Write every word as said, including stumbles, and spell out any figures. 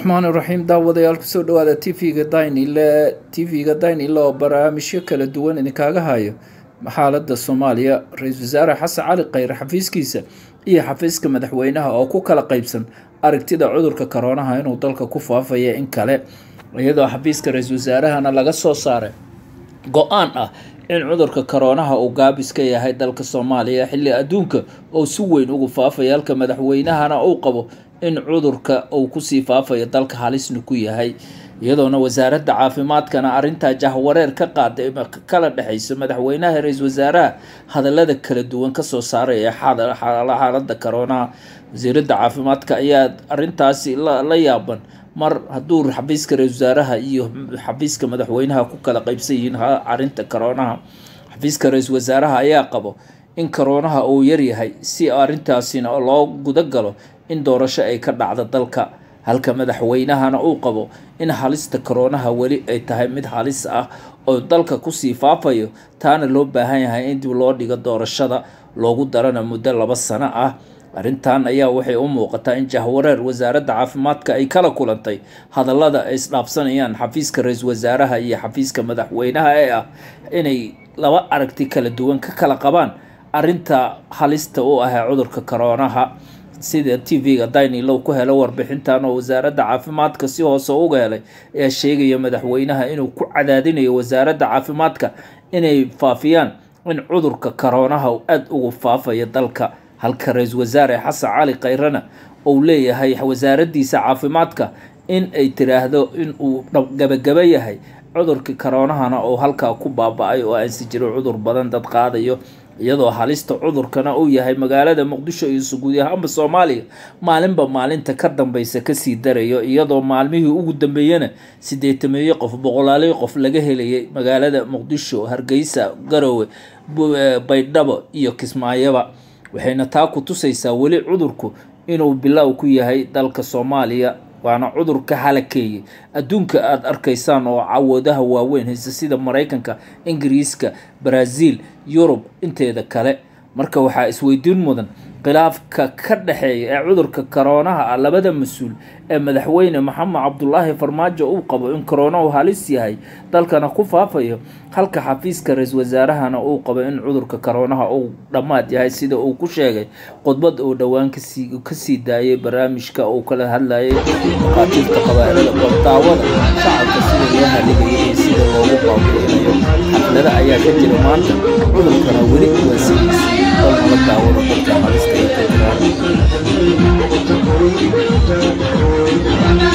الرحمن الرحيم daawadayaal ku soo dhawaada TV-ga Daynile TV-ga Daynile oo barnaamijyo kala duwan idin kaaga hayo xaaladda Soomaaliya Ra'iisul Wasaare Xasan Cali Khayre xafiiskiisa iyo xafiiska madaxweynaha oo ku kala qaybsan aragtida cudurka corona inuu dalka ku faafayo in kale iyadoo xafiiska Ra'iisul Wasaarahana laga soo saaray go'aan ah in cudurka corona uu gaabis ka yahay dalka Soomaaliya xilli adduunka oo si weyn ugu faafaya halka madaxweynahana uu qabo in cudurka uu ku sii faafayo dalka halisna ku yahay iyadoona wasaaradda caafimaadkana arinta jahwareer ka qaaday kala dhaxayso madaxweynaha Ra'iisul Wasaaraha hadalada kala duwan ka soo saaray xaaladda corona wasaaradda caafimaadka ayaa arintaasi la yaaban mar hadduu xafiiska Ra'iisul Wasaaraha iyo xafiiska madaxweynaha ku kala qaybsan yihiin arinta corona xafiiska Ra'iisul Wasaaraha ayaa qabo in corona uu yar yahay si arintaasina loo guda galo in doorasho ay ka dhacdo dalka halka madaxweynahana uu qabo in halista corona wali ay tahay mid halis ah oo dalka ku sii faafayo taana loo baahan yahay in dib loo dhigo doorashada loogu darana muddo laba sano ah arintan ayaa waxay u muuqataa in jahwareer wasaaradda caafimaadka ay kala kulantay hadallada ay isdhaafsanayaan xafiiska Ra'iisul Wasaaraha iyo xafiiska madaxweynaha ee ah inay laba aragti kala duwan ka kala qabaan arinta halista oo ah cudurka corona sida TV-ga Daynile ku helo warbixintan oo wasaaradda caafimaadka si hoos uga helay ee sheegaya madaxweynaha inuu ku cadaadinayo wasaaradda caafimaadka inay faafiyaan in cudurka corona aad ugu faafayo dalka halka Ra'iisul Wasaare Xasan Cali Khayre uu leeyahay wasaaraddiisa caafimaadka in ay tiraahdo in uu gabagaba yahay cudurka corona oo halka ku baaba'ay oo aan si jiro cudur badan dad qaadayo iyadoo halista cudurkana uu yahay magaalada Muqdisho iyo guud ahaan Soomaaliya maalinba maalinta ka dambaysa ka sii darayo iyadoo maalmihii ugu dambeeyana siddeetan qof boqolaal qof laga helay magaalada Muqdisho Hargeysa Garowe Baydhabo iyo Kismaayo waxayna taa ku tusaysaa wali cudurku inuu bilow ku yahay dalka Soomaaliya waana cudur ka halakeeyay adduunka aad arkaysaan oo cawadaha waaweyn haysta sida Mareykanka Ingiriiska Brazil Yurub inteeda kale marka waxa isweydiin mudan khilaafka ka dhaxeeya ee cudurka corona labada mas'uul ee madaxweyne Maxamed Cabdullaahi Farmaajo uu qabo in corona uu halis yahay dalkana ku faafayo halka xafiiska Ra'iisul Wasaarahana uu qabo in cudurka corona uu dhamaad yahay sida uu ku sheegay khudbad uu dhawaan ka sii ka sii daayay barnaamijka uu kala hadlayay qaabka qabaa'ilada bartaawada shacabka sida loo haligay sida loogu baabi'inayo xaflada ayaa ka jira maanta cudurkana weli waa sidii oo la daawado dadka halista ay ka jiraan